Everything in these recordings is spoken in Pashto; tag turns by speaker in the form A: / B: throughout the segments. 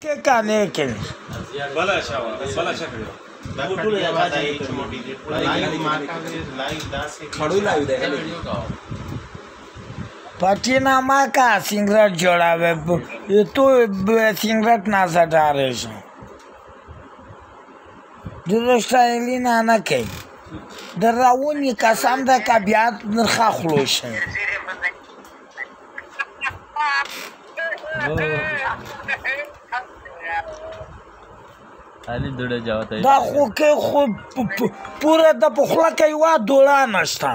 A: के काने के
B: बला शावा बला शकले
C: ټول یاد دی چې موټی دې لایو مارکا لایو داسې
D: खड़ू लाइव देखा
A: पटीना माँ का सिगरेट जोड़ावे तो सिगरेट ना सटारे दुरुस्तायली नाना के दरावनी कसम दा कबियात नरखा खलोश
E: علي دوړه جواب
A: دا خو کې خو پورا د پخلا کوي وا دوړه نشتا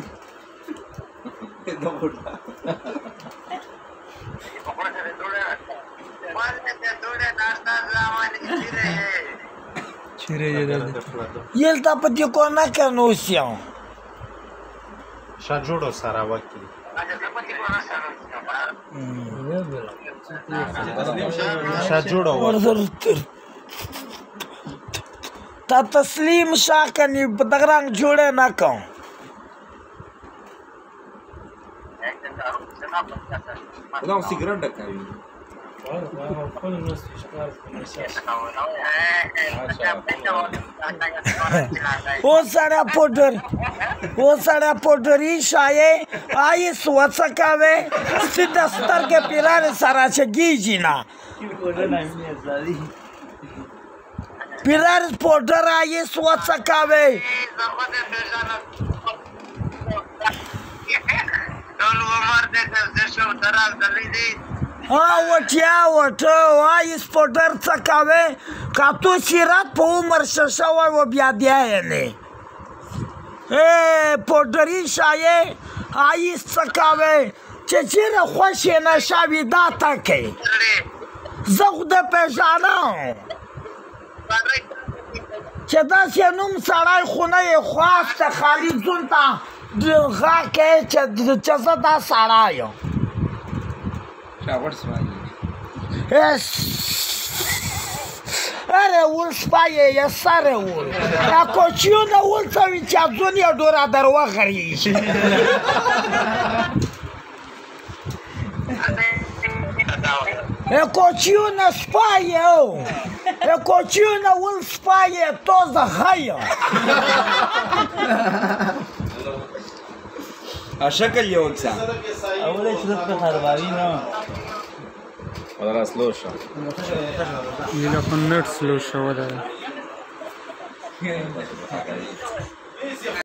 A: یل تا پتی کو نه کنو سیو
C: شا جوړو سره وکی شا جوړو
A: تا تسلیم شاه کنی دغرنګ جوړه نه کوم
D: دا سیګریټ ډکوي
A: वो सारा पोटरी शाये आई स्वच्छकावे सिद्धस्तर के पिरारे सारा से गीजिना पिरार पोटर आई स्वच्छकावे हाँ वटिया वटो आई पोटर चकावे कातो सिरात पो उमर शशावा वो ब्यादिया है ने ए पोटरी शाये आई चकावे चेचेर خوشی نشاوی داتا که زخد پیشانا چه دست نوم سرای خونه خواست خالی زون تا غا که چه زده سرای
D: شاور سوایی
A: اره ول سپایه یا سره ول کوچیونه ول څوي چې ځونی ډورا درو غري کوچیونه سپایه کوچیونه ول سپایه تو زغایا
D: شکل یو څه
E: اولې چې په خرابوي نه
D: ولا سلو شو
F: يلا كون نت سلو شو ولا